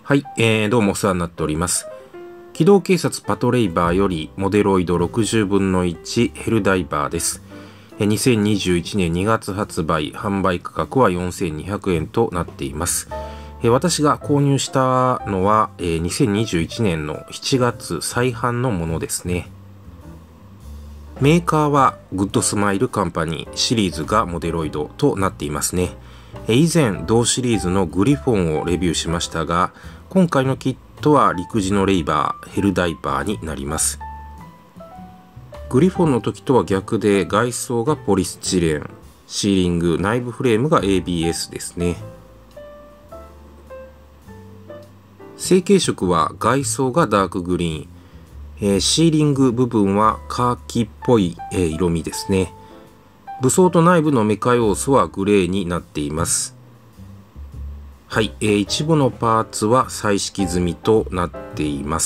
はい、どうもお世話になっております。機動警察パトレイバーよりモデロイド60分の1ヘルダイバーです。2021年2月発売、販売価格は4200円となっています。私が購入したのは、2021年の7月再販のものですね。メーカーはグッドスマイルカンパニー、シリーズがモデロイドとなっていますね。以前同シリーズのグリフォンをレビューしましたが、今回のキットは陸自のレイバー、ヘルダイバーになります。グリフォンの時とは逆で外装がポリスチレン、シーリング、内部フレームが ABS ですね。成型色は外装がダークグリーン、シーリング部分はカーキっぽい、色味ですね。武装と内部のメカ要素はグレーになっています。はい、一部のパーツは彩色済みとなっています。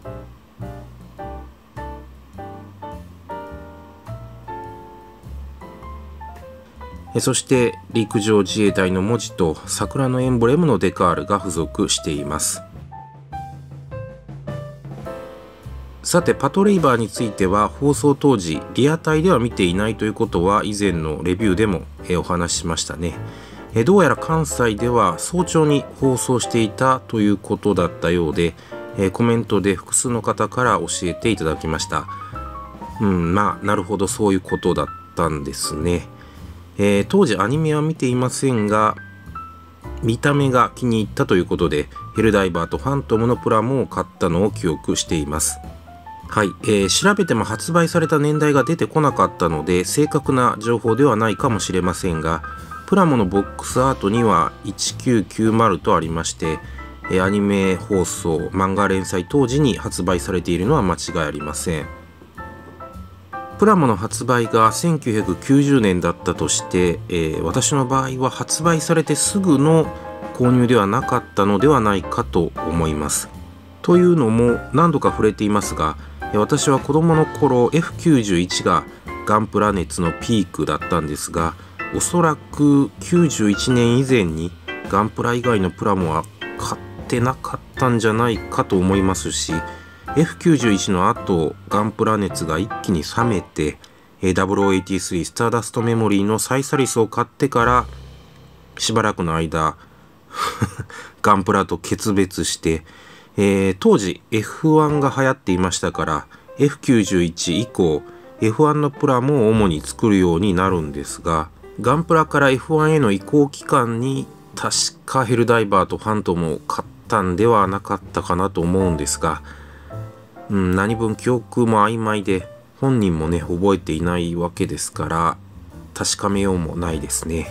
そして陸上自衛隊の文字と桜のエンブレムのデカールが付属しています。さてパトレイバーについては放送当時リアタイでは見ていないということは以前のレビューでもお話ししましたね。どうやら関西では早朝に放送していたということだったようで、コメントで複数の方から教えていただきました。まあなるほど、そういうことだったんですね。当時アニメは見ていませんが見た目が気に入ったということでヘルダイバーとファントムのプラモを買ったのを記憶しています。はい、調べても発売された年代が出てこなかったので正確な情報ではないかもしれませんが、プラモのボックスアートには1990とありまして、アニメ放送、漫画連載当時に発売されているのは間違いありません。プラモの発売が1990年だったとして、私の場合は発売されてすぐの購入ではなかったのではないかと思います。というのも何度か触れていますが、私は子供の頃 F91 がガンプラ熱のピークだったんですが、おそらく91年以前にガンプラ以外のプラモは買ってなかったんじゃないかと思いますし、 F91 の後ガンプラ熱が一気に冷めて0083スターダストメモリーのサイサリスを買ってからしばらくの間ガンプラと決別して、当時 F1 が流行っていましたから F91 以降 F1 のプラモを主に作るようになるんですが、ガンプラから F1 への移行期間に確かヘルダイバーとファントムを買ったんではなかったかなと思うんですが、何分記憶も曖昧で本人もね覚えていないわけですから確かめようもないですね。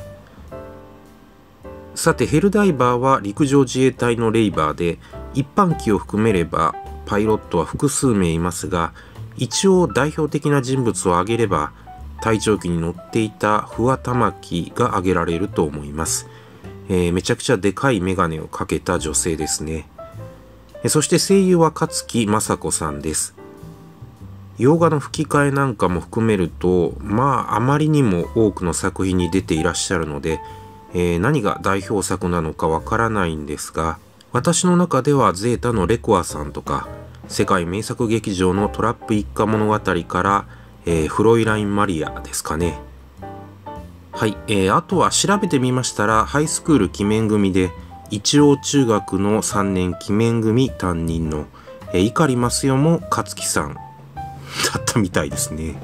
さてヘルダイバーは陸上自衛隊のレイバーで、一般機を含めればパイロットは複数名いますが、一応代表的な人物を挙げれば隊長機に乗っていた不破玉木が挙げられると思います。めちゃくちゃでかいメガネをかけた女性ですね。そして声優は勝木雅子さんです。洋画の吹き替えなんかも含めるとあまりにも多くの作品に出ていらっしゃるので、何が代表作なのかわからないんですが、私の中ではゼータのレコアさんとか世界名作劇場のトラップ一家物語からフロイライン・マリアですかね。はい、あとは調べてみましたらハイスクール鬼面組で一応中学の3年鬼面組担任の碇益代も勝木さんだったみたいですね。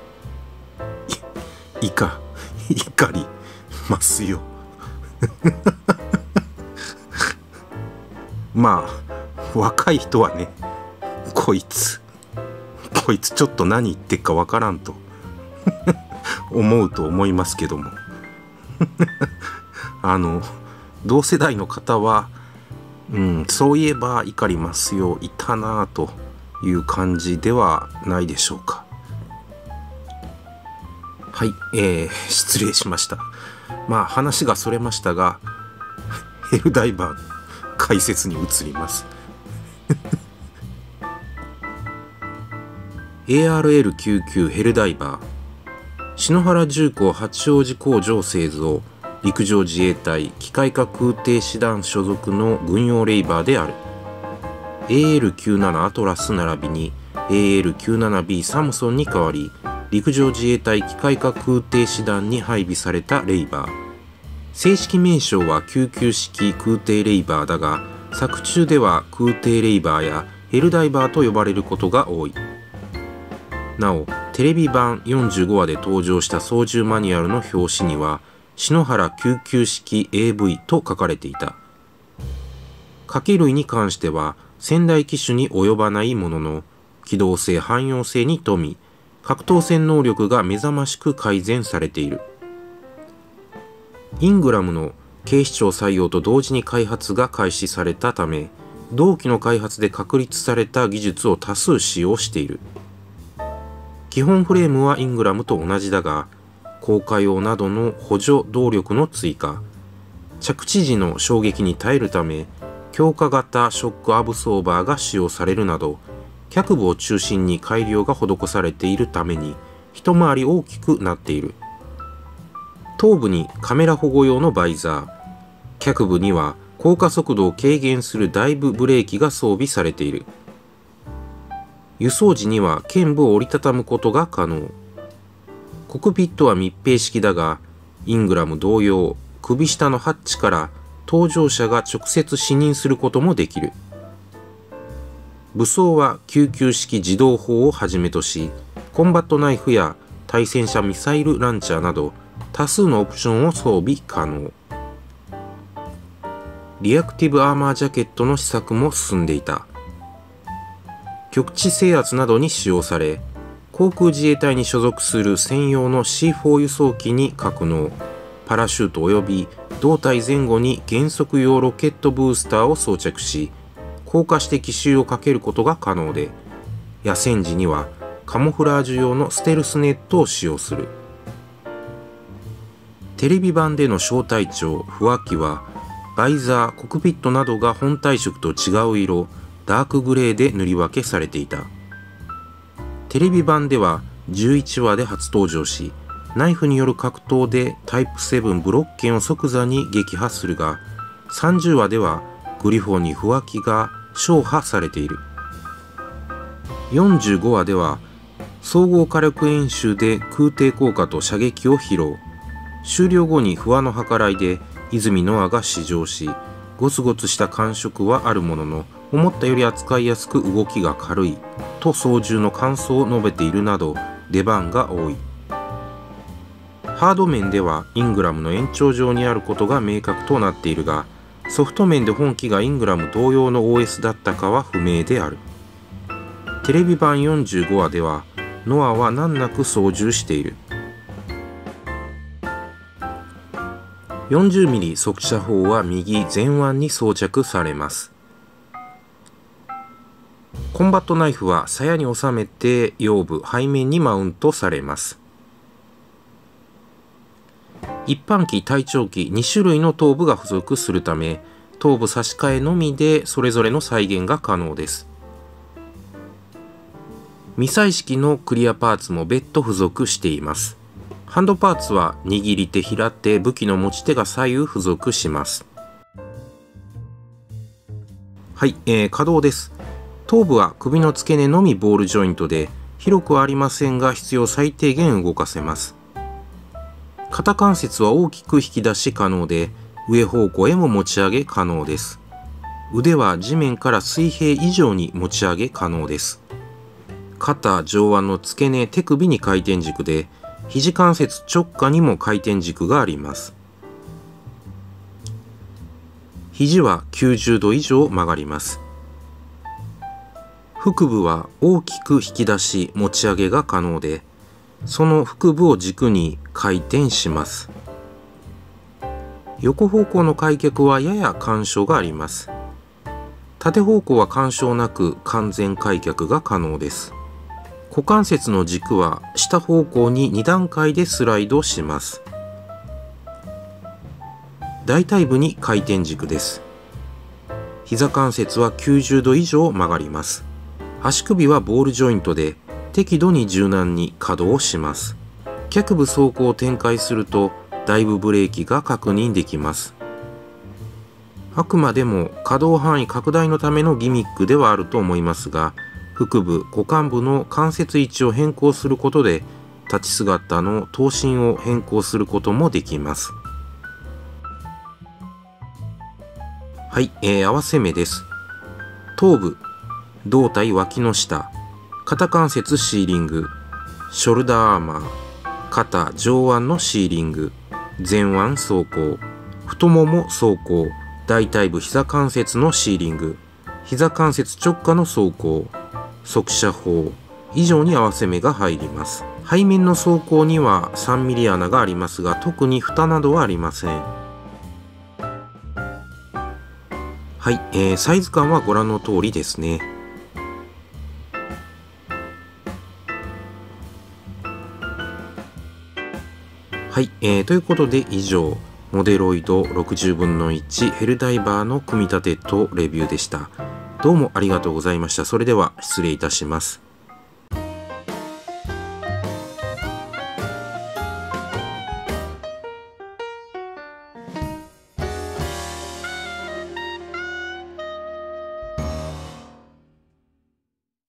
碇益代若い人はね、こいつちょっと何言ってっかわからんと思うと思いますけども同世代の方は、そういえば碇益代いたなぁという感じではないでしょうか。はい、失礼しました。話がそれましたがヘルダイバーの解説に移りますARL99 ヘルダイバー、篠原重工八王子工場製造、 陸上自衛隊機械化空挺師団所属の軍用レイバーである。 AL97 アトラス並びに AL97B サムソンに代わり、陸上自衛隊機械化空挺師団に配備されたレイバー。正式名称は救急式空挺レイバーだが、作中では空挺レイバーやヘルダイバーと呼ばれることが多い。なお、テレビ版45話で登場した操縦マニュアルの表紙には、篠原救急式 AV と書かれていた。貨器類に関しては、先代機種に及ばないものの、機動性汎用性に富み、格闘戦能力が目覚ましく改善されている。イングラムの警視庁採用と同時に開発が開始されたため、同期の開発で確立された技術を多数使用している。基本フレームはイングラムと同じだが、降下用などの補助動力の追加、着地時の衝撃に耐えるため、強化型ショックアブソーバーが使用されるなど、脚部を中心に改良が施されているために、一回り大きくなっている。頭部にカメラ保護用のバイザー、脚部には降下速度を軽減するダイブブレーキが装備されている。輸送時には肩部を折りたたむことが可能。コクピットは密閉式だが、イングラム同様、首下のハッチから搭乗者が直接視認することもできる。武装は救急式自動砲をはじめとし、コンバットナイフや対戦車ミサイルランチャーなど多数のオプションを装備可能。リアクティブアーマージャケットの試作も進んでいた。極地制圧などに使用され、航空自衛隊に所属する専用の C4 輸送機に格納、パラシュート及び胴体前後に減速用ロケットブースターを装着し、降下して奇襲をかけることが可能で、野戦時にはカモフラージュ用のステルスネットを使用する。テレビ版での小隊長フワキは、バイザー、コクピットなどが本体色と違う色、ダークグレーで塗り分けされていた。テレビ版では11話で初登場し、ナイフによる格闘でタイプ7ブロッケンを即座に撃破するが、30話ではグリフォンにフワキが消破されている。45話では総合火力演習で空挺効果と射撃を披露。終了後に不破の計らいで泉ノアが試乗し、ゴツゴツした感触はあるものの、思ったより扱いやすく動きが軽いと操縦の感想を述べているなど、出番が多い。ハード面ではイングラムの延長上にあることが明確となっているが、ソフト面で本機がイングラム同様の OS だったかは不明である。テレビ版45話ではノアは難なく操縦している。40mm 速射砲は右前腕に装着されます。コンバットナイフは鞘に収めて腰部背面にマウントされます。一般機、隊長機2種類の頭部が付属するため、頭部差し替えのみでそれぞれの再現が可能です。ミサイ式のクリアパーツも別途付属しています。ハンドパーツは握り手、平手、武器の持ち手が左右付属します。はい、稼働です。頭部は首の付け根のみボールジョイントで、広くはありませんが必要最低限動かせます。肩関節は大きく引き出し可能で、上方向へも持ち上げ可能です。腕は地面から水平以上に持ち上げ可能です。肩、上腕の付け根、手首に回転軸で、肘関節直下にも回転軸があります。肘は90度以上曲がります。腹部は大きく引き出し持ち上げが可能で、その腹部を軸に回転します。横方向の開脚はやや干渉があります。縦方向は干渉なく完全開脚が可能です。股関節の軸は下方向に2段階でスライドします。大腿部に回転軸です。膝関節は90度以上曲がります。足首はボールジョイントで適度に柔軟に可動します。脚部走行を展開するとダイブブレーキが確認できます。あくまでも可動範囲拡大のためのギミックではあると思いますが、腹部、股間部の関節位置を変更することで立ち姿の頭身を変更することもできます。はい、合わせ目です。頭部、胴体脇の下、肩関節シーリング、ショルダーアーマー、肩上腕のシーリング、前腕走行、太もも走行、大腿部膝関節のシーリング、膝関節直下の走行、側斜方以上に合わせ目が入ります。背面の走行には3ミリ穴がありますが、特に蓋などはありません。はい、サイズ感はご覧の通りですね。はい、ということで以上、モデロイド60分の1ヘルダイバーの組み立てとレビューでした。どうもありがとうございました。それでは失礼いたします。